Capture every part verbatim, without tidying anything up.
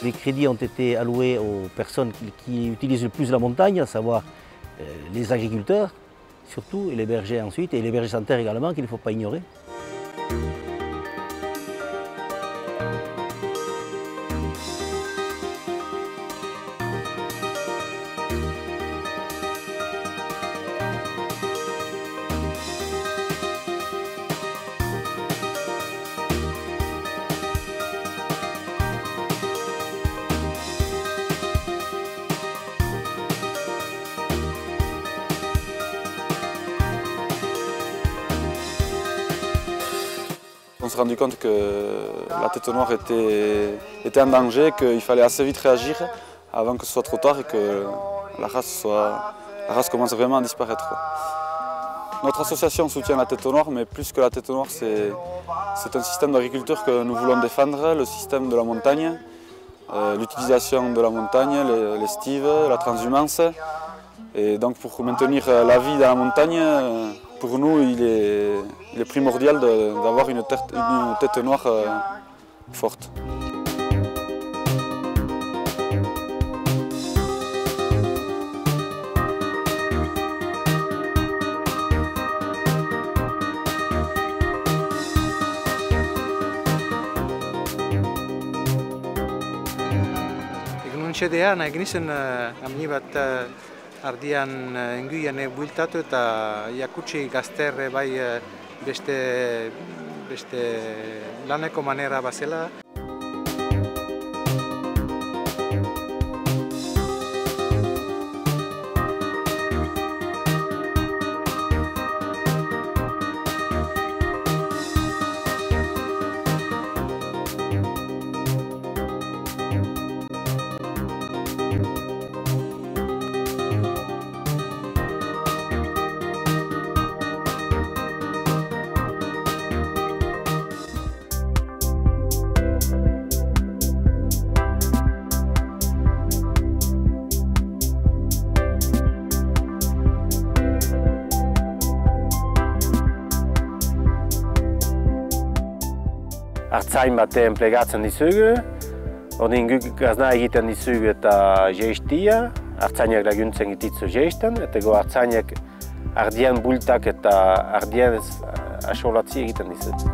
Les crédits ont été alloués aux personnes qui utilisent le plus la montagne, à savoir les agriculteurs surtout, et les bergers ensuite, et les bergers sans terre également, qu'il ne faut pas ignorer. On s'est rendu compte que la tête noire était, était en danger, qu'il fallait assez vite réagir avant que ce soit trop tard et que la race, soit, la race commence vraiment à disparaître, quoi. Notre association soutient la tête noire, mais plus que la tête noire, c'est un système d'agriculture que nous voulons défendre, le système de la montagne, euh, l'utilisation de la montagne, l'estive, la transhumance. Et donc pour maintenir la vie dans la montagne, pour nous, il est, il est primordial d'avoir une, une tête noire euh, forte. Egun xedea, nahi genizen amni bat ardian inguian builtatu eta jakutsi gazter bai beste, beste laneko manera bazela. Artzain batean plegatzen dizugu, ordin guk gazna egiten dizugu eta jeistia, artzainak laguntzen gititzu jeisten, eta go artzainak ardien bultak eta ardien asolatzi egiten dizugu.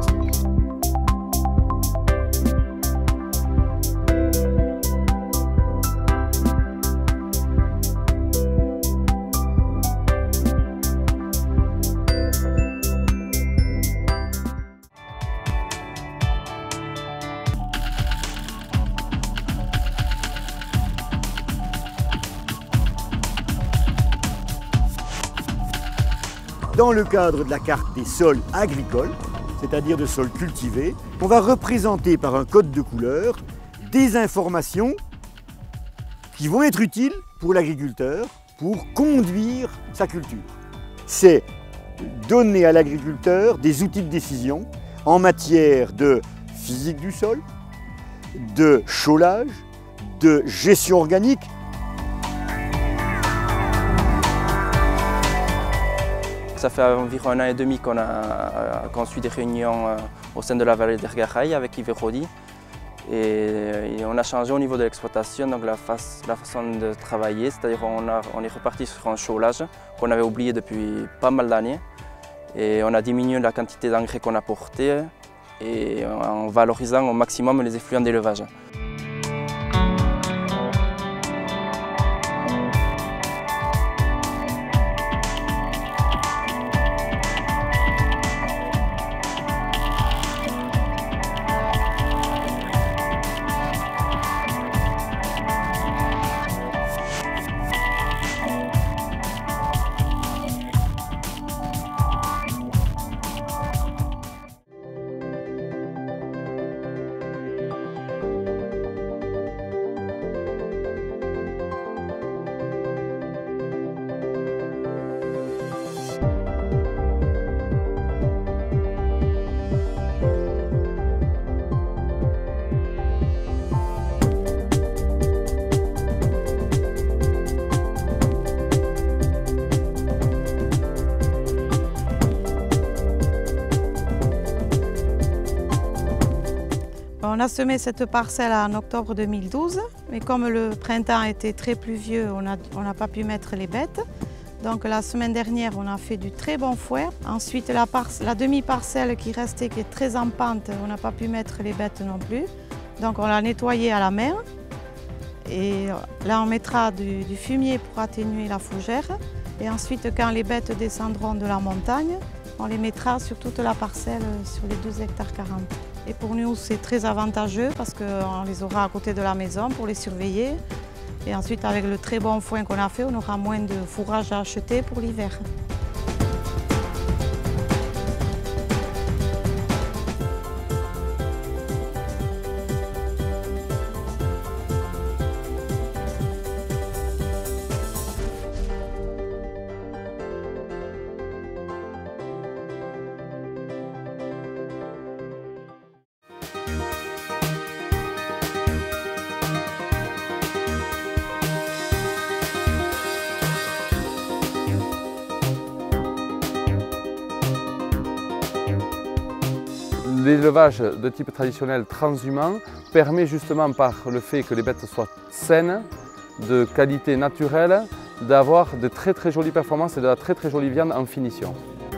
Dans le cadre de la carte des sols agricoles, c'est-à-dire de sols cultivés, on va représenter par un code de couleur des informations qui vont être utiles pour l'agriculteur pour conduire sa culture. C'est donner à l'agriculteur des outils de décision en matière de physique du sol, de chaulage, de gestion organique. Ça fait environ un an et demi qu'on a construit des réunions au sein de la vallée d'Ergaray avec Yves Rodi. Et on a changé au niveau de l'exploitation, donc la, face, la façon de travailler, c'est-à-dire on, on est reparti sur un chaulage qu'on avait oublié depuis pas mal d'années. Et on a diminué la quantité d'engrais qu'on apportait et en valorisant au maximum les effluents d'élevage. On a semé cette parcelle en octobre deux mille douze, mais comme le printemps était très pluvieux, on n'a on n'a pas pu mettre les bêtes. Donc la semaine dernière, on a fait du très bon foin. Ensuite, la, la demi-parcelle qui restait, qui est très en pente, on n'a pas pu mettre les bêtes non plus. Donc on l'a nettoyée à la main. Et là, on mettra du, du fumier pour atténuer la fougère. Et ensuite, quand les bêtes descendront de la montagne, on les mettra sur toute la parcelle, sur les douze hectares quarante. Et pour nous, c'est très avantageux parce qu'on les aura à côté de la maison pour les surveiller. Et ensuite, avec le très bon foin qu'on a fait, on aura moins de fourrage à acheter pour l'hiver. L'élevage de type traditionnel transhumant permet justement par le fait que les bêtes soient saines, de qualité naturelle, d'avoir de très très jolies performances et de la très très jolie viande en finition.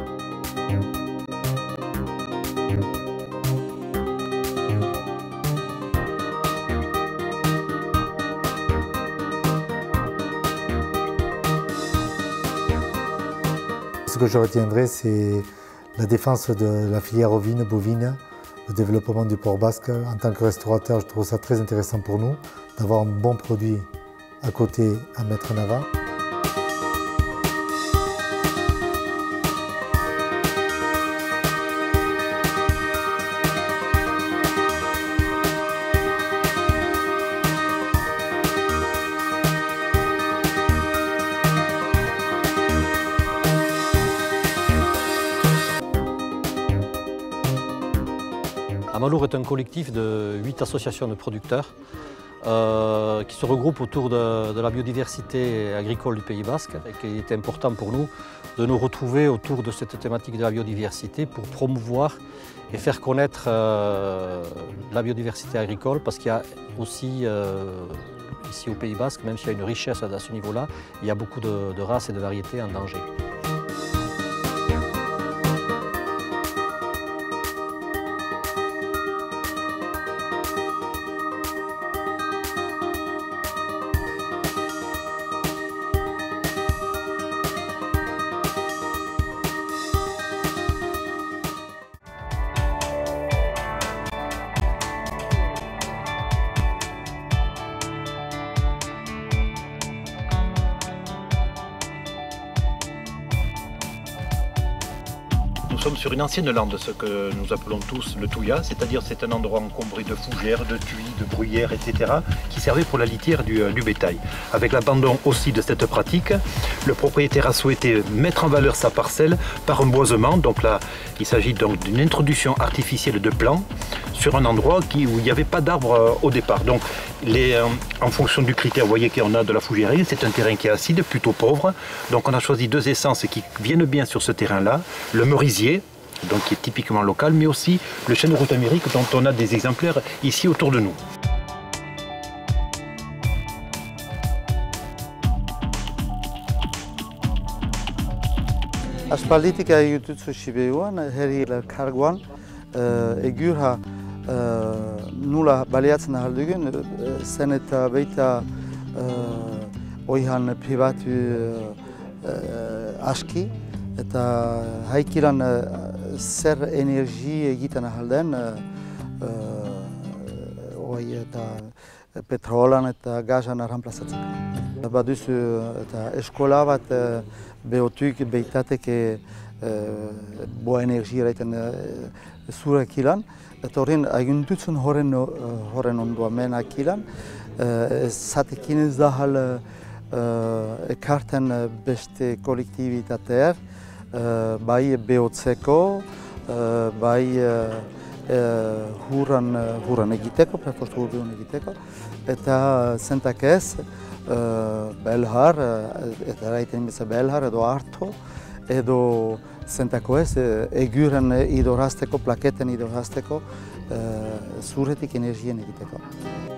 Ce que je retiendrai, c'est la défense de la filière ovine, bovine, le développement du porc basque. En tant que restaurateur, je trouve ça très intéressant pour nous d'avoir un bon produit à côté à mettre en avant. Amalour est un collectif de huit associations de producteurs euh, qui se regroupent autour de, de la biodiversité agricole du Pays Basque. Et il est important pour nous de nous retrouver autour de cette thématique de la biodiversité pour promouvoir et faire connaître euh, la biodiversité agricole, parce qu'il y a aussi euh, ici au Pays Basque, même s'il y a une richesse à ce niveau-là, il y a beaucoup de, de races et de variétés en danger. Nous sommes sur une ancienne lande, ce que nous appelons tous le Touya, c'est-à-dire c'est un endroit encombré de fougères, de tuis, de bruyères, et cetera, qui servait pour la litière du, du bétail. Avec l'abandon aussi de cette pratique, le propriétaire a souhaité mettre en valeur sa parcelle par un boisement. Donc là, il s'agit donc d'une introduction artificielle de plants sur un endroit qui, où il n'y avait pas d'arbres au départ. Donc, les, euh, en fonction du critère, vous voyez qu'on a de la fougérie, c'est un terrain qui est acide, plutôt pauvre. Donc on a choisi deux essences qui viennent bien sur ce terrain-là. Le merisier, donc qui est typiquement local, mais aussi le chêne route amérique dont on a des exemplaires ici autour de nous. Aspalditika egitutzu Sibiuan, herri elkargoan, egurra nula baliatzen ahaldugun, zen eta baita oihan pribatu aski, eta haikilan zer energi egiten ahalden, oi eta petrolan eta gazan arranplazatzen. Baduzu eta eskola bat behotuk beitateke boa energia eraiten zurak ilan, eta horren agundutzen horren ondua men akilan, zatekin ez da hal ekarten beste kolektibitateer, bai behotzeko, bai hurran egiteko, perfortu hurran egiteko, eta zentak ez, belhar, eta eraiten beza belhar edo harto, edo zentako ez, eguren idorazteko, plaketen idorazteko, zurretik energien egiteko.